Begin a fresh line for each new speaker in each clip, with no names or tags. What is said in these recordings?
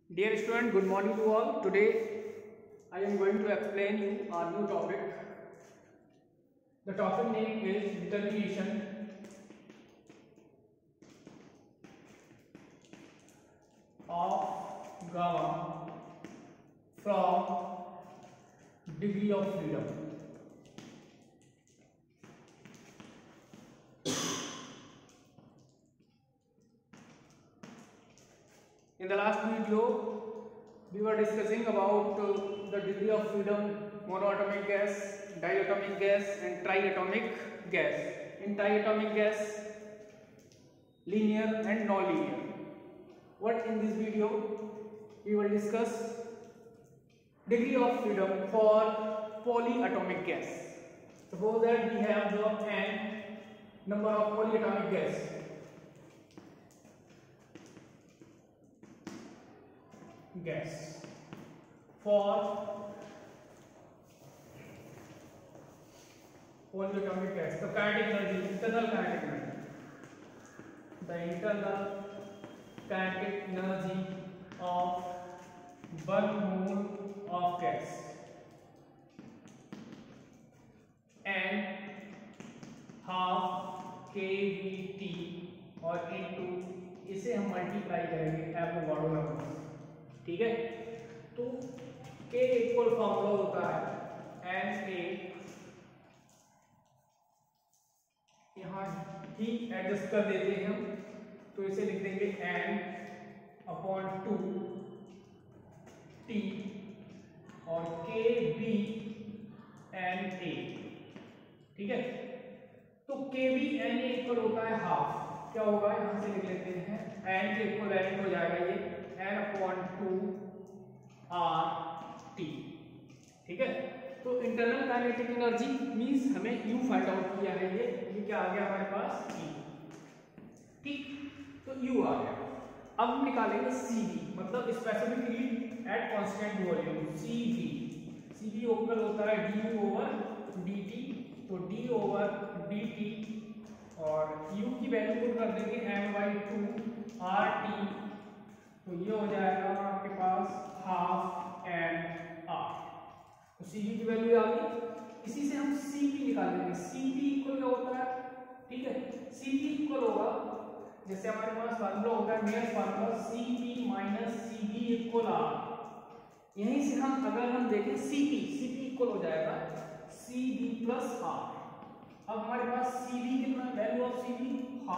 Dear student, good morning to all. Today I am going to explain you a new topic. The topic name is determination of gamma from degree of freedom. In the last video, we were discussing about the degree of freedom, monoatomic gas, diatomic gas and triatomic gas. In triatomic gas, linear and non-linear. What in this video, we will discuss degree of freedom for polyatomic gas. Suppose that we have the n number of polyatomic gas. For polyatomic gas, the kinetic energy, internal kinetic energy, the internal kinetic energy of 1 mole of gas and half kVt और into इसे हम multiply करेंगे Avogadro number. ठीक है, तो K equal formula होता है Na, यहाँ ही एडजस्ट कर देते हैं हम, तो इसे लिख देंगे n/2 T और Kb Na. ठीक है, तो Kb Na इक्वल होता है हाफ. क्या होगा, यहां से लिख लेते हैं n के इक्वल n हो जाएगा ये n/2 RT. ठीक है, तो इंटरनल काइनेटिक एनर्जी मींस हमें U फाइंड आउट किया है. ये क्या आ गया हमारे पास E. ठीक, तो U आ गया. अब हम निकालेंगे CV, मतलब specific heat at constant volume. CV equal होता है du/dt. तो d/dt और U की वैल्यू पुट कर देंगे m/2 RT. तो ये हो जाएगा आपके पास हाफ n/r. तो Cv की वैल्यू आ गई. इसी से हम Cp निकालेंगे. Cp इक्वल क्या होता है, ठीक है, Cp इक्वल होगा, जैसे हमारे पास फार्मूला होता है Mayer formula Cp minus Cv equal r. यहीं से हम अगर हम देखें Cp इक्वल हो जाएगा Cv प्लस r. अब हमारे पास Cv कितना, value of Cv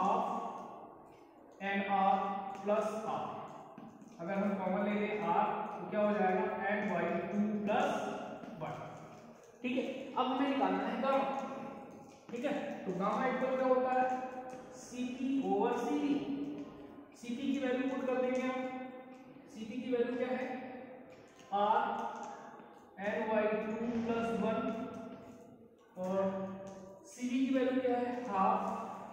half n/r plus r. अगर हम कॉमन ले लें r तो क्या हो जाएगा n/2 प्लस 1. ठीक है, अब हमें निकालना है गामा. ठीक है, तो गामा इक्वल क्या होता है Cp/Cv. Cp की वैल्यू पुट कर देंगे हम. Cp की वैल्यू क्या है r n/2 प्लस 1 और Cv की वैल्यू क्या है हाफ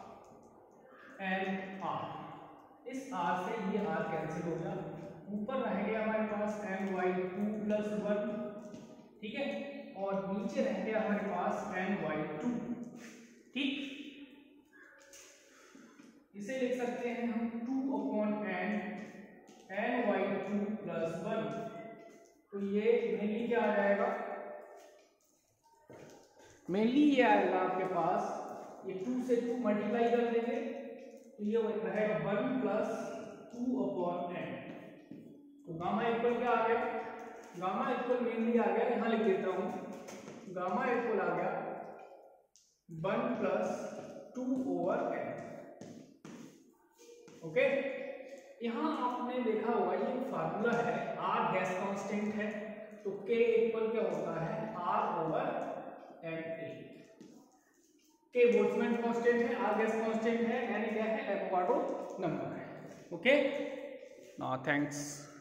n/r. इस r से ये r कैंसिल हो गया. ऊपर रहेंगे हमारे पास n/2 प्लस 1. ठीक है, और नीचे रहेंगे हमारे पास n/2. ठीक, इसे लिख सकते हैं हम 2/n n/2 प्लस 1. तो ये मेनली क्या आ जाएगा, मेनली ये आएगा आपके पास, ये 2 से 2 मल्टीप्लाई कर देंगे तो ये रहेगा 1 प्लस 2/n. तो गामा इक्वल क्या आ गया, गामा इक्वल मेनली आ गया, यहां लिख देता हूं, गामा इक्वल आ गया 1 प्लस 2/n. ओके, यहां आपने देखा होगा ये फार्मूला है, R गैस कांस्टेंट है, तो K इक्वल क्या होता है R/Na. K बोल्ट्जमैन कांस्टेंट है, R गैस कांस्टेंट है, N क्या है एवोगाड्रो नंबर है. Okay, now thanks.